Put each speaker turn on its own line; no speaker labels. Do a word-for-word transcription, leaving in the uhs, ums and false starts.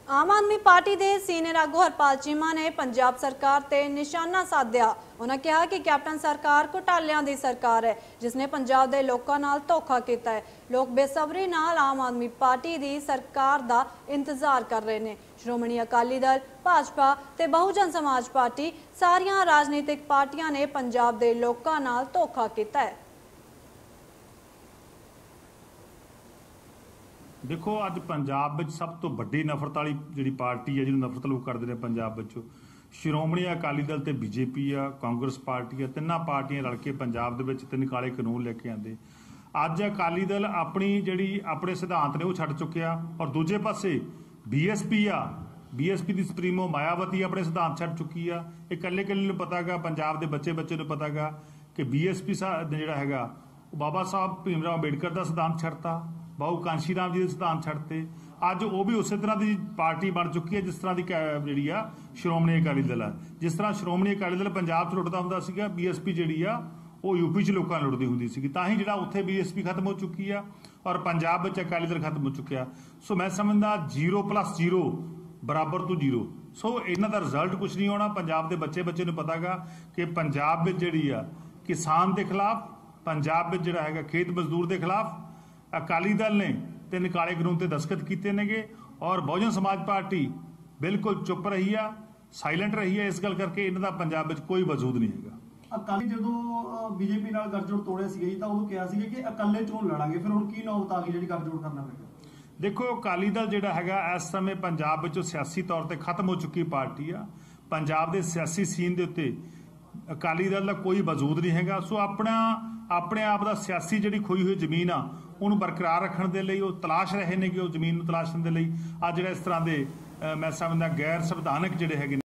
आम आदमी पार्टी के सीनियर आगू हरपाल चीमा ने पंजाब सरकार ते निशाना साधिया। उन्होंने कहा कि कैप्टन सरकार घोटालियां दी सरकार है जिसने पंजाब के लोगों नाल धोखा किया है। लोग बेसब्री नाल आम आदमी पार्टी की सरकार का इंतजार कर रहे हैं। श्रोमणी अकाली दल, भाजपा ते बहुजन समाज पार्टी सारियां राजनीतिक पार्टियां ने पंजाब के लोगों नाल धोखा किया है।
देखो अज पंजाब में सब तो वड्डी नफरत वाली जी पार्टी है जिन्होंने नफरत लोग करते हैं पंजाब में श्रोमणी अकाली दल तो बीजेपी आ, कांग्रेस पार्टी आ, तिना पार्टियां रल के पंजाब के तीन काले कानून लेके आते। अज अकाली दल अपनी जी अपने सिद्धांत ने वो छड्ड चुकिया और दूजे पासे बी एस पी आ बी एस पी की सुप्रीमो मायावती अपने सिद्धांत छड्ड चुकी आ। ये कल्ले कल्ले पता गा पंजाब के बच्चे बच्चे पता गा कि बी एस पी जोड़ा है बाबा साहब भीमराव अंबेडकर का सिद्धांत छड्डता, बाबू कांशी राम जी के सिद्धांत छड्डते। अज वो भी उस तरह की पार्टी बन चुकी है जिस तरह की जी आ श्रोमणी अकाली दल है। जिस तरह श्रोमणी अकाली दल पंजाब लुटता होंदा सीगा, बी एस पी जी आ वो यूपी च लोगों लुटती होंदी सी, तां ही जिहड़ा उत्थे बी एस पी खत्म हो चुकी है और पंजाब में अकाली दल खत्म हो चुकिया। सो मैं समझदा जीरो प्लस जीरो बराबर टू जीरो। सो इन्हां दा रिजल्ट कुछ नहीं होना। पंजाब के बच्चे बच्चे नूं पता गा कि पंजाब में जी आ किसान के खिलाफ, पंजाब में जिहड़ा है खेत मजदूर के खिलाफ अकाली दल ने तीन काले कानून ते दस्तखत किए नेगे और बहुजन समाज पार्टी बिल्कुल चुप रही है, साइलेंट रही है। इस गल करके इन्हां दा पंजाब में कोई वजूद नहीं है।
अकाली जो बीजेपी नाल गठजोड़ तोड़िया सीगा जी तां उदों किहा सीगा कि अकाले चोण लड़ांगे, फिर हुण की नौबत आ गई जिहड़ी गठजोड़ करना पिਆ।
देखो अकाली दल जिहड़ा हैगा इस समय पंजाब में सियासी तौर पर खत्म हो चुकी पार्टी आ। पंजाब के सियासी सीन के उत्ते अकाली दल का कोई वजूद नहीं हैगा। सो अपना अपने आप का सियासी जी खोई हुई जमीन आ उन्होंने बरकरार रखने के लिए तलाश रहे हैं कि जमीन तलाशण के लिए आज जो इस तरह के मैं समझदा गैर संविधानक जोड़े है